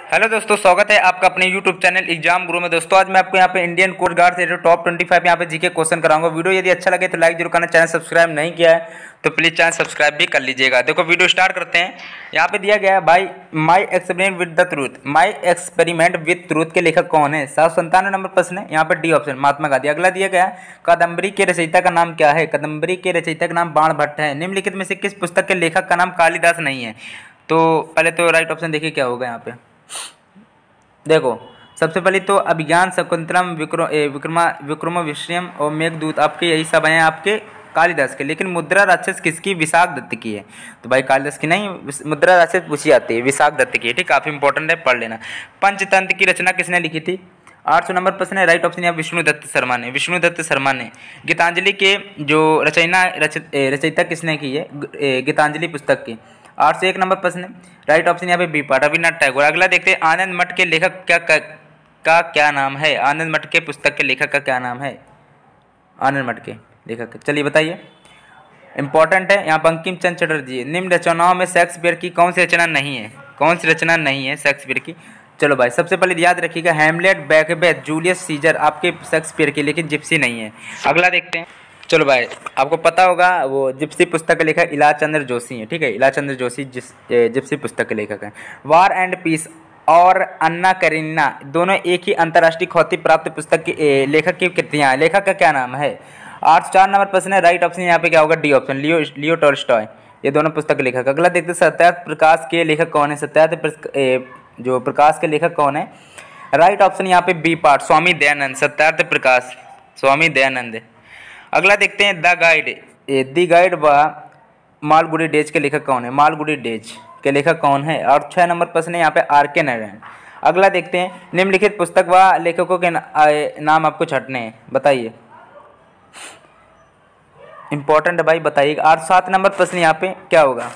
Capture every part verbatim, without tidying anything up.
Hello दोस्तों, स्वागत है आपका अपने यूट्यूब चैनल एग्जाम गुरु में। दोस्तों आज मैं आपको यहाँ पे इंडियन कोस्ट गार्ड से टॉप पच्चीस यहाँ पे जीके क्वेश्चन कराऊंगा। वीडियो यदि अच्छा लगे तो लाइक जरूर करना, चैनल सब्सक्राइब नहीं किया है तो प्लीज़ चैनल सब्सक्राइब भी कर लीजिएगा। देखो वीडियो स्टार्ट करते हैं। यहाँ पे दिया गया है भाई my experiment with the truth. My experiment with truth के लेखक कौन है? सात सौ संतानवे नंबर प्रश्न है। यहाँ पे डी ऑप्शन महात्मा गांधी। अगला दिया गया है कादम्बरी के रचयिता का नाम क्या है? कादम्बरी के रचयिता का नाम बाण भट्ट है। निम्नलिखित में से किस पुस्तक के लेखक का नाम कालिदास नहीं है? तो पहले तो राइट ऑप्शन देखिए क्या होगा यहाँ पे। देखो सबसे पहले तो अभिज्ञान शकुंतलम विक्रम विक्रमा विक्रम विषयम और मेघदूत आपके यही सब हैं आपके कालिदास के। लेकिन मुद्रा राक्षस किसकी? विशाख दत्त की है। तो भाई कालिदास की नहीं, मुद्रा राक्षस पूछी जाती है, विशाख दत्त की है। ठीक, काफ़ी इंपॉर्टेंट है, पढ़ लेना। पंचतंत्र की रचना किसने लिखी थी? आठ सौ नंबर प्रश्न है। राइट ऑप्शन यहाँ विष्णु दत्त शर्मा ने। विष्णु दत्त शर्मा ने। गीतांजलि के जो रचना रचयिता किसने की है? गीतांजलि पुस्तक की। आठ सौ एक नंबर प्रश्न है। राइट ऑप्शन यहाँ पे बी पार्ट रविन्द्रनाथ टैगोर। अगला देखते हैं आनंद मठ के लेखक क्या का, का क्या नाम है? आनंद मठ के पुस्तक के लेखक का क्या नाम है? आनंद मठ के लेखक, चलिए बताइए, इंपॉर्टेंट है। यहाँ बंकिम चंद्र चटर्जी। निम्न रचनाओं में शेक्सपियर की कौन सी रचना नहीं है? कौन सी रचना नहीं है शेक्सपियर की? चलो भाई सबसे पहले याद रखिएगा हैमलेट, बैकबेथ, जूलियस सीजर आपके शेक्सपियर की, लेकिन जिप्सी नहीं है। अगला देखते हैं। चलो भाई आपको पता होगा वो जिप्सी पुस्तक के लेखक इलाज चंद्र जोशी हैं। ठीक है, इलाज चंद्र जोशी जिस जिप्सी पुस्तक के लेखक हैं। वार एंड पीस और अन्ना करीना दोनों एक ही अंतर्राष्ट्रीय ख्याति प्राप्त पुस्तक की लेखक की कृतियाँ। लेखक का क्या नाम है? आठ सौ चार नंबर प्रश्न है। राइट ऑप्शन यहाँ पे क्या होगा? D option, Leo Leo Tolstoy. ये दोनों पुस्तक के लेखक। अगला देखते हैं सत्यार्थ प्रकाश के लेखक कौन है? सत्यार्थ जो प्रकाश के लेखक कौन है? राइट ऑप्शन यहाँ पे बी पार्ट स्वामी दयानंद। सत्यार्थ प्रकाश स्वामी दयानंद। अगला देखते हैं द गाइड। द गाइड व मालगुडी डेज के लेखक कौन है? मालगुडी डेज के लेखक कौन है? और छः नंबर प्रश्न है यहाँ पे आर के नारायण। अगला देखते हैं निम्नलिखित पुस्तक व लेखकों के ना, नाम आपको छटने हैं, बताइए। इंपॉर्टेंट भाई बताइएगा। आठ सात नंबर प्रश्न यहाँ पे क्या होगा?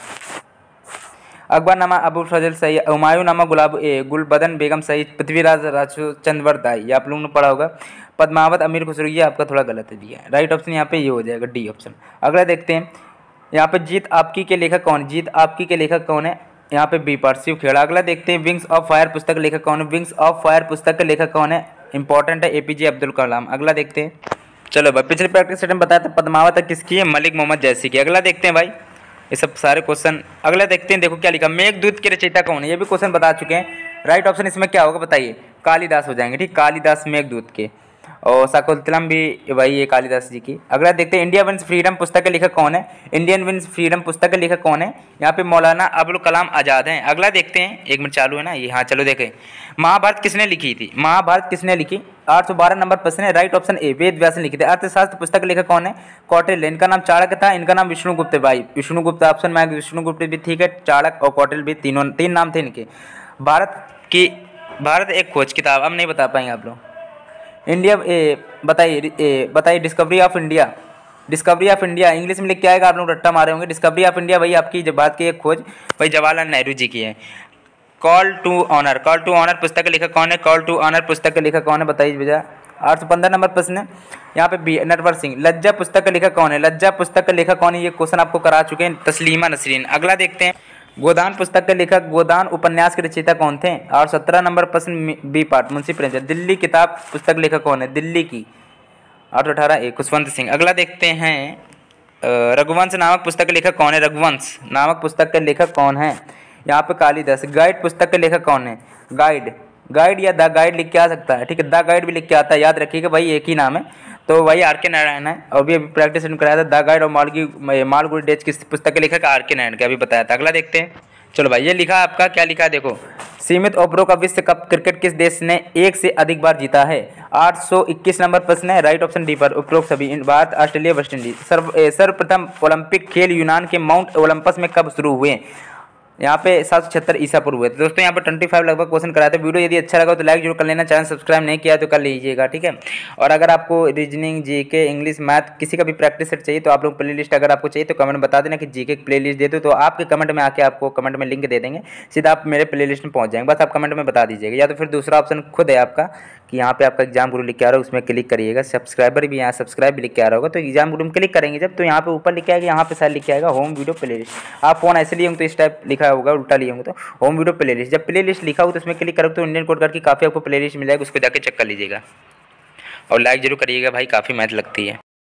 अकबरनामा अबू फजल सही, हुमायूंनामा गुलाब ए गुलबदन बेगम सही, पृथ्वीराज राजचंद्र दाई, ये आप लोगों ने पढ़ा होगा। पद्मावत अमीर खुसरो, ये आपका थोड़ा गलत है दिया है। राइट ऑप्शन यहाँ पे ये हो जाएगा डी ऑप्शन। अगला देखते हैं यहाँ पे जीत आपकी के लेखक कौन? जीत आपकी के लेखक कौन है? यहाँ पे बी पार्ट शिव खेड़ा। अगला देखते हैं विंग्स ऑफ फायर पुस्तक के लेखक कौन है? विंग्स ऑफ फायर पुस्तक के लेखक कौन है? इंपॉर्टेंट है एपीजे अब्दुल कलाम। अगला देखते हैं। चलो भाई पिछले प्रैक्टिस सेट में बताया था पद्मावत किसकी है? मलिक मोहम्मद जैसी की। अगला देखते हैं भाई ये सब सारे क्वेश्चन। अगला देखते हैं, देखो क्या लिखा, मेघदूत के रचयिता कौन है? ये भी क्वेश्चन बता चुके हैं। राइट ऑप्शन इसमें क्या होगा बताइए? कालिदास हो जाएंगे। ठीक, कालिदास मेघदूत के। और शकुंतलम भी भाई ये कालिदास जी की। अगला देखते हैं इंडिया विंस फ्रीडम पुस्तक के लेखक कौन है? इंडियन विंस फ्रीडम पुस्तक के लेखक कौन है? यहाँ पे मौलाना अबुल कलाम आज़ाद हैं। अगला देखते हैं, एक मिनट चालू है ना ये, हाँ चलो देखें। महाभारत किसने लिखी थी? महाभारत किसने लिखी? आठ सौ बारह नंबर प्रश्न है। Right option A Ved Vyas ने लिखी थी। अर्थशास्त्र पुस्तक के लेखक कौन है? कौटिल्य। इनका नाम चाणक्य था, इनका नाम विष्णुगुप्त है भाई। विष्णुगुप्त ऑप्शन में विष्णुगुप्त भी ठीक है, चाणक्य और कौटिल्य भी, तीनों तीन नाम थे इनके। भारत की भारत एक खोज किताब, अब नहीं बता पाएंगे आप लोग। इंडिया ए बताइए बताइए discovery of India. Discovery of India English में लिख के आएगा, आप लोग रट्टा मारे होंगे। डिस्कवरी ऑफ इंडिया भाई आपकी जब बात की एक खोज भाई जवाहरलाल नेहरू जी की है। Call to honour, call to honour पुस्तक के लेखक कौन है? कॉल टू ऑनर पुस्तक के लेखक कौन है बताइए भैया। आठ सौ पंद्रह नंबर प्रश्न है यहाँ पे बी नटवर सिंह। लज्जा पुस्तक के लेखक कौन है? लज्जा पुस्तक के लेखक कौन है? ये क्वेश्चन आपको करा चुके हैं, तस्लीमा नसरीन। अगला देखते हैं गोदान पुस्तक के लेखक, गोदान उपन्यास के रचयिता कौन थे? और सत्रह नंबर प्रश्न बी पार्ट मुंशी प्रेमचंद। दिल्ली किताब पुस्तक लेखक कौन है? दिल्ली की। आठ सौ अठारह ए खुशवंत सिंह। अगला देखते हैं रघुवंश नामक पुस्तक के लेखक कौन है? रघुवंश नामक पुस्तक के लेखक कौन है? यहाँ पे कालिदास। गाइड पुस्तक के लेखक कौन है? गाइड गाइड या द गाइड लिख के आ सकता है। ठीक है, द गाइड भी लिख के आता है, याद रखिएगा भाई एक ही नाम है। तो भाई आर के नारायण है। और भी अभी प्रैक्टिस कराया था द गाइड और मालगी मालगुडी डेज किस पुस्तक के लेखक? आर के नारायण का अभी बताया था। अगला देखते हैं। चलो भाई ये लिखा आपका, क्या लिखा है देखो। सीमित ओवरों का विश्व कप क्रिकेट किस देश ने एक से अधिक बार जीता है? आठ सौ इक्कीस नंबर प्रश्न है। राइट ऑप्शन डी पर उपरोक्त सभी भारत, ऑस्ट्रेलिया, वेस्ट इंडीज। सर्व सर्वप्रथम ओलंपिक खेल यूनान के माउंट ओलंपस में कब शुरू हुए? यहाँ पे सात सौ छिहत्तर ईसा पूर्व हुए। तो दोस्तों यहाँ पे पच्चीस लगभग क्वेश्चन कराए थे। वीडियो यदि अच्छा लगा तो लाइक जरूर कर लेना, चैनल सब्सक्राइब नहीं किया तो कर लीजिएगा। ठीक है, और अगर आपको रीजनिंग, जीके, इंग्लिश, मैथ किसी का भी प्रैक्टिस सेट चाहिए तो आप लोग प्लेलिस्ट अगर आपको चाहिए तो कमेंट में बता देना कि जीके की प्लेलिस्ट दे दो, तो आपके कमेंट में आके आपको कमेंट में लिंक दे देंगे, सीधा आप मेरे प्लेलिस्ट में पहुँच जाएंगे। बस आप कमेंट में बता दीजिएगा। या तो फिर दूसरा ऑप्शन खुद है आपका कि कि यहाँ पे आपका एग्जाम गुरु लिख के आ रहा है, उसमें क्लिक करिएगा। सब्सक्राइबर भी यहाँ सब्सक्राइब भी लिख के आ रहा होगा, तो एग्जाम गुरु में क्लिक करेंगे जब, तो यहाँ पे ऊपर लिख के आएगा, यहाँ पे शायद लिख के आएगा होम वीडियो प्ले लिस्ट। आप फोन ऐसे लिए होंगे तो इस टाइप लिखा होगा, उल्टा लिए होंगे तो होम वीडियो प्ले लिस्ट। जब प्ले लिस्ट लिखा हो तो उसमें क्लिक करोगे तो इंडियन कोड करके काफ़ी आपको प्ले लिस्ट मिल जाएगा, उसको जाकर चेक कर लीजिएगा। और लाइक जरूर करिएगा भाई, काफ़ी मेहनत लगती है।